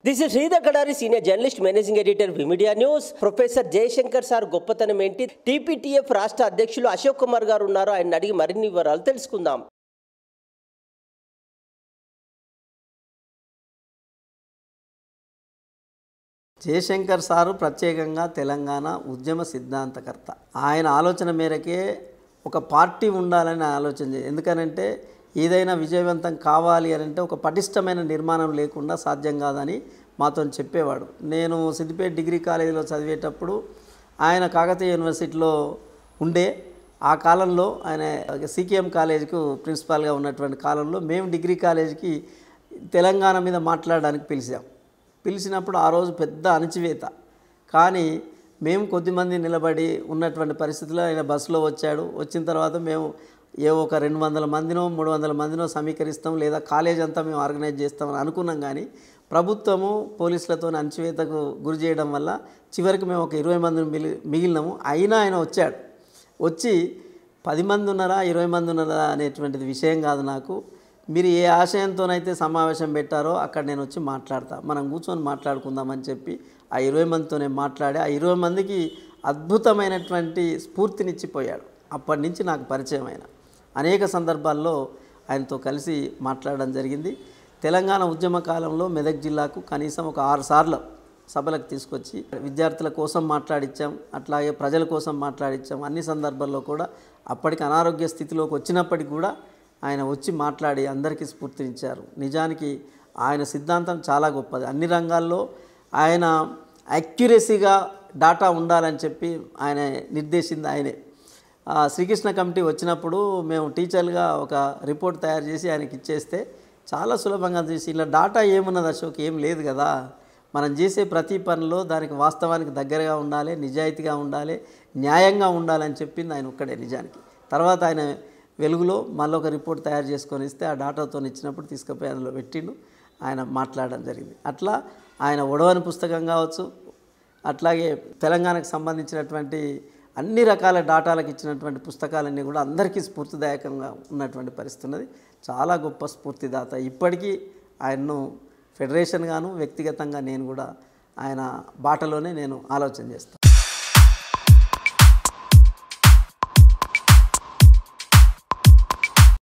This is Sridhar Kadari, senior journalist, managing editor, Vimedia News. Professor Jayashankar sir గొప్పతనం ఏంటి? TPTF రాష్ట్ర అధ్యక్షులు అశోక్ కుమార్ గారు ఉన్నారు. ఆయన అడిగి మరిన్ని వివరాలు తెలుసుకుందాం. జయశంకర్ సారు ప్రత్యేకంగా తెలంగాణ ఉద్యమ సిద్ధాంతకర్త. ఆయన ఆలోచన మేరకే ఒక పార్టీ ఉండాలని ఆలోచన. ఎందుకనంటే ఏదైనా విజయవంతం కావాలి అని అంటే ఒక పటిష్టమైన నిర్మాణం లేకుండా సాధ్యం కాదని మాతో చెప్పేవాడు. నేను సిద్దిపేట డిగ్రీ కాలేజీలో చదివేటప్పుడు ఆయన కాకతీయ యూనివర్సిటీలో ఉండే ఆ కాలంలో ఆయన సికేఎం కాలేజీకు ప్రిన్సిపాల్గా ఉన్నటువంటి కాలంలో మేము డిగ్రీ కాలేజీకి తెలంగాణ మీద మాట్లాడడానికి పిలిచినప్పుడు ఆ రోజు పెద్ద అణచివేత. కానీ మేము కొద్దిమంది నిలబడి ఉన్నటువంటి పరిస్థితుల్లో ఆయన బస్సులో వచ్చాడు. వచ్చిన తర్వాత మేము ఒక 200 మందినో 300 మందినో సమీకరిస్తాం, లేదా కాలేజ్ అంతా మేము ఆర్గనైజ్ చేస్తామని అనుకున్నాం. కానీ ప్రభుత్వము పోలీసులతో అణచివేతకు గురి చేయడం వల్ల చివరికి మేము ఒక 20 మందిని మిగిలినాము. అయినా ఆయన వచ్చాడు. వచ్చి 10 మంది ఉన్నారా 20 మంది ఉన్నారా అనేటువంటిది విషయం కాదు నాకు. మీరు ఏ ఆశయంతోనైతే సమావేశం పెట్టారో అక్కడ నేను వచ్చి మాట్లాడతా, మనం కూర్చొని మాట్లాడుకుందామని చెప్పి ఆ 20 మందితోనే మాట్లాడి ఆ 20 మందికి అద్భుతమైనటువంటి స్ఫూర్తినిచ్చిపోయాడు. అప్పటి నుంచి నాకు పరిచయం అయిన అనేక సందర్భాల్లో ఆయనతో కలిసి మాట్లాడడం జరిగింది. తెలంగాణ ఉద్యమ కాలంలో మెదక్ జిల్లాకు కనీసం ఒక 6 సార్లు సభలకు తీసుకొచ్చి విద్యార్థుల కోసం మాట్లాడించాం, అట్లాగే ప్రజల కోసం మాట్లాడించాం. అన్ని సందర్భాల్లో కూడా అప్పటికి అనారోగ్య స్థితిలోకి వచ్చినప్పటికి కూడా ఆయన వచ్చి మాట్లాడి అందరికీ స్ఫూర్తినిచ్చారు. నిజానికి ఆయన సిద్ధాంతం చాలా గొప్పది. అన్ని రంగాల్లో ఆయన యాక్యురసీగా డాటా ఉండాలని చెప్పి ఆయన నిర్దేశింది ఆయనే. శ్రీకృష్ణ కమిటీ వచ్చినప్పుడు మేము టీచర్లుగా ఒక రిపోర్ట్ తయారు చేసి ఆయనకి ఇచ్చేస్తే చాలా సులభంగా చేసి ఇలా డాటా ఏమున్నది అశోక్, ఏం లేదు కదా, మనం చేసే ప్రతి పనిలో దానికి వాస్తవానికి దగ్గరగా ఉండాలి, నిజాయితీగా ఉండాలి, న్యాయంగా ఉండాలని చెప్పింది ఆయన ఒక్కడే నిజానికి. తర్వాత ఆయన వెలుగులో మళ్ళీ ఒక రిపోర్ట్ తయారు చేసుకొని ఇస్తే ఆ డాటాతో ఇచ్చినప్పుడు తీసుకుపోయి అందులో పెట్టిండు, ఆయన మాట్లాడడం జరిగింది. అట్లా ఆయన ఒడవని పుస్తకం కావచ్చు, అట్లాగే తెలంగాణకు సంబంధించినటువంటి అన్ని రకాల డాటాలకు ఇచ్చినటువంటి పుస్తకాలన్నీ కూడా అందరికీ స్ఫూర్తిదాయకంగా ఉన్నటువంటి పరిస్థితి ఉన్నది. చాలా గొప్ప స్ఫూర్తిదాత. ఇప్పటికీ ఆయన్ను ఫెడరేషన్ గాను వ్యక్తిగతంగా నేను కూడా ఆయన బాటలోనే నేను ఆలోచన చేస్తాను.